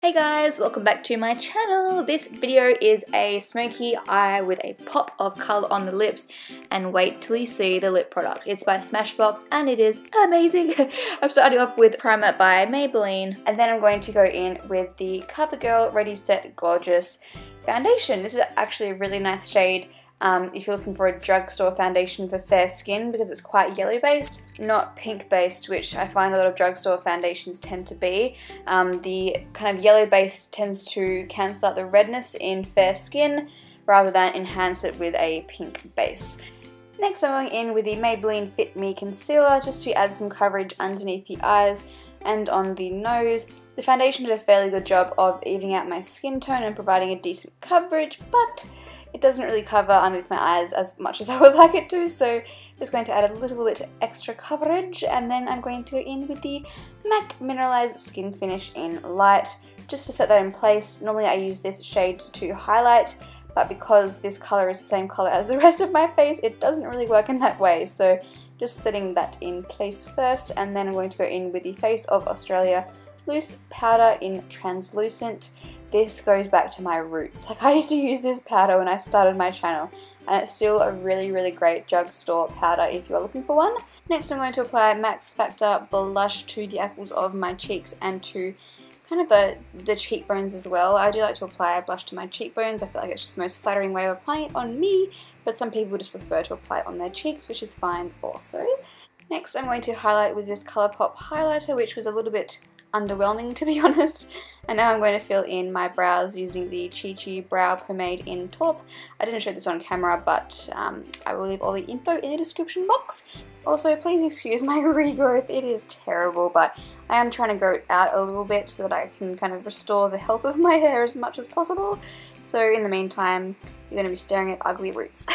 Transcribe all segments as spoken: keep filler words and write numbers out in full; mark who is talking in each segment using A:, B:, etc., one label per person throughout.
A: Hey guys, welcome back to my channel. This video is a smoky eye with a pop of colour on the lips, and wait till you see the lip product. It's by Smashbox and it is amazing. I'm starting off with primer by Maybelline, and then I'm going to go in with the CoverGirl Ready Set Gorgeous foundation. This is actually a really nice shade Um, if you're looking for a drugstore foundation for fair skin, because it's quite yellow based, not pink based, which I find a lot of drugstore foundations tend to be. Um, the kind of yellow base tends to cancel out the redness in fair skin rather than enhance it with a pink base. Next I'm going in with the Maybelline Fit Me Concealer just to add some coverage underneath the eyes and on the nose. The foundation did a fairly good job of evening out my skin tone and providing a decent coverage, but it doesn't really cover underneath my eyes as much as I would like it to, so just going to add a little bit extra coverage, and then I'm going to go in with the MAC Mineralized Skin Finish in Light just to set that in place. Normally I use this shade to highlight, but because this colour is the same colour as the rest of my face, it doesn't really work in that way, so just setting that in place first, and then I'm going to go in with the Face of Australia Loose Powder in Translucent. This goes back to my roots. Like, I used to use this powder when I started my channel, and it's still a really, really great drugstore powder if you're looking for one. Next I'm going to apply Max Factor Blush to the apples of my cheeks and to kind of the, the cheekbones as well. I do like to apply a blush to my cheekbones. I feel like it's just the most flattering way of applying it on me, but some people just prefer to apply it on their cheeks, which is fine also. Next I'm going to highlight with this ColourPop highlighter, which was a little bit underwhelming, to be honest. And now I'm going to fill in my brows using the Chi Chi Brow Pomade in Taupe. I didn't show this on camera, but um, I will leave all the info in the description box. Also, please excuse my regrowth. It is terrible, but I am trying to grow it out a little bit so that I can kind of restore the health of my hair as much as possible. So in the meantime, you're going to be staring at ugly roots.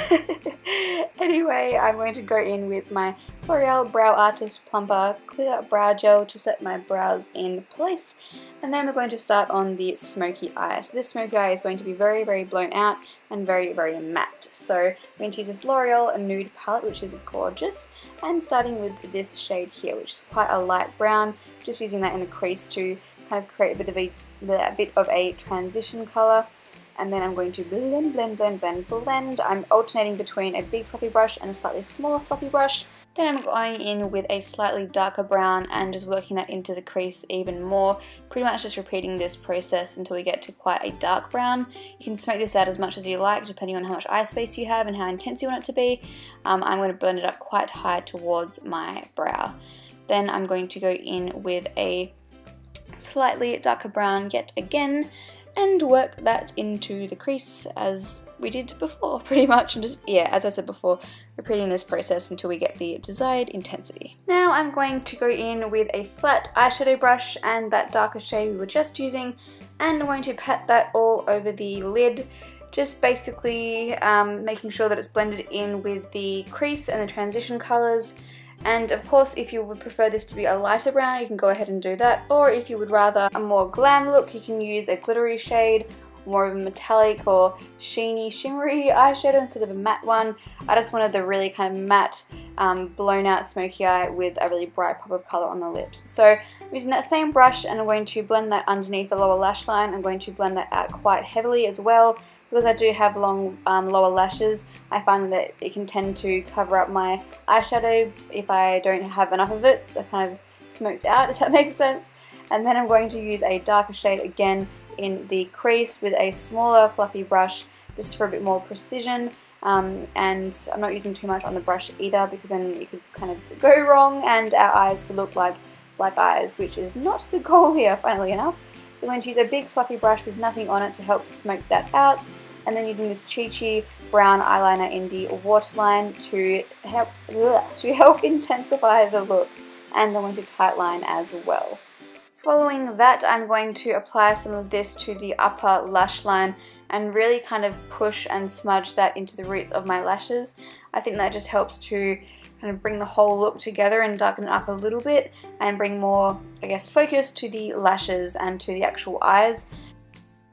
A: Anyway, I'm going to go in with my L'Oreal Brow Artist Plumper Clear Brow Gel to set my brows in place. And then we're going to start on the smoky eye. So this smoky eye is going to be very, very blown out and very, very matte. So I'm going to use this L'Oreal Nude palette, which is gorgeous. And starting with this shade here, which is quite a light brown. Just using that in the crease to kind of create a bit of a, a bit of a transition colour. And then I'm going to blend, blend, blend, blend, blend. I'm alternating between a big fluffy brush and a slightly smaller fluffy brush. Then I'm going in with a slightly darker brown and just working that into the crease even more. Pretty much just repeating this process until we get to quite a dark brown. You can smoke this out as much as you like, depending on how much eye space you have and how intense you want it to be. Um, I'm going to blend it up quite high towards my brow. Then I'm going to go in with a slightly darker brown yet again, and work that into the crease as we did before, pretty much, and just, yeah, as I said before, repeating this process until we get the desired intensity. Now I'm going to go in with a flat eyeshadow brush and that darker shade we were just using, and I'm going to pat that all over the lid, just basically um, making sure that it's blended in with the crease and the transition colours. And of course, if you would prefer this to be a lighter brown, you can go ahead and do that. Or if you would rather a more glam look, you can use a glittery shade, more of a metallic or sheeny, shimmery eyeshadow instead of a matte one. I just wanted the really kind of matte, um, blown out smoky eye with a really bright pop of colour on the lips. So I'm using that same brush and I'm going to blend that underneath the lower lash line. I'm going to blend that out quite heavily as well. Because I do have long um, lower lashes, I find that it can tend to cover up my eyeshadow if I don't have enough of it. They're kind of smoked out, if that makes sense. And then I'm going to use a darker shade again in the crease with a smaller fluffy brush just for a bit more precision. Um, and I'm not using too much on the brush either, because then it could kind of go wrong and our eyes could look like black eyes, which is not the goal here, funnily enough. So I'm going to use a big fluffy brush with nothing on it to help smoke that out, and then using this Chi Chi brown eyeliner in the waterline to help ugh, to help intensify the look, and I'm going to tightline as well. Following that, I'm going to apply some of this to the upper lash line and really kind of push and smudge that into the roots of my lashes. I think that just helps to kind of bring the whole look together and darken it up a little bit and bring more, I guess, focus to the lashes and to the actual eyes.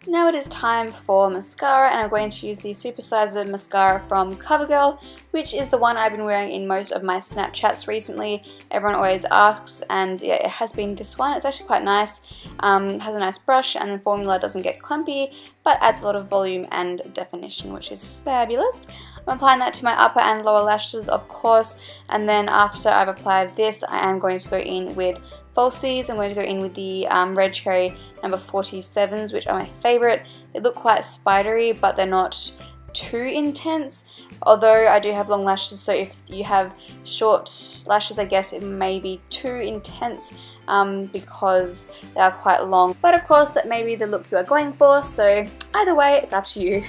A: Now it is time for mascara, and I'm going to use the Supersizer mascara from CoverGirl, which is the one I've been wearing in most of my Snapchats recently. Everyone always asks, and yeah, it has been this one. It's actually quite nice. Um, has a nice brush, and the formula doesn't get clumpy, but adds a lot of volume and definition, which is fabulous. I'm applying that to my upper and lower lashes, of course, and then after I've applied this, I am going to go in with falsies. I'm going to go in with the um, Red Cherry number forty-sevens, which are my favourite. They look quite spidery, but they're not too intense, although I do have long lashes, so if you have short lashes, I guess it may be too intense um, because they are quite long. But of course, that may be the look you are going for, so either way, it's up to you.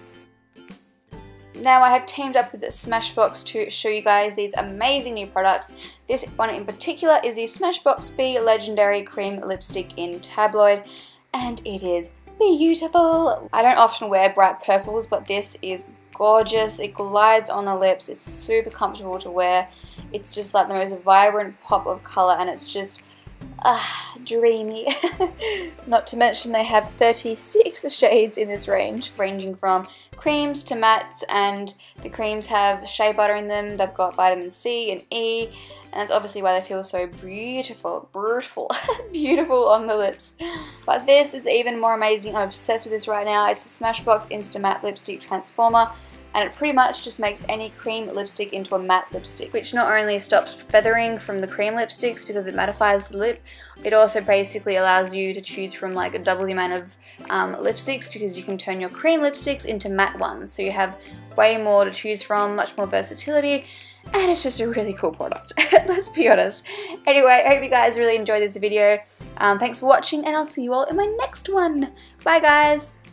A: Now I have teamed up with Smashbox to show you guys these amazing new products. This one in particular is the Smashbox B Legendary Cream Lipstick in Tabloid, and it is beautiful. I don't often wear bright purples, but this is gorgeous. It glides on the lips. It's super comfortable to wear. It's just like the most vibrant pop of colour, and it's just Ah, dreamy. Not to mention they have thirty-six shades in this range, ranging from creams to mattes, and the creams have shea butter in them. They've got vitamin C and E, and that's obviously why they feel so beautiful, beautiful, beautiful on the lips. But this is even more amazing. I'm obsessed with this right now. It's the Smashbox Insta Matte Lipstick Transformer, and it pretty much just makes any cream lipstick into a matte lipstick, which not only stops feathering from the cream lipsticks because it mattifies the lip, it also basically allows you to choose from like a double the amount of um, lipsticks, because you can turn your cream lipsticks into matte ones, so you have way more to choose from, much more versatility, and it's just a really cool product. Let's be honest. Anyway, I hope you guys really enjoyed this video. Um, thanks for watching, and I'll see you all in my next one. Bye guys!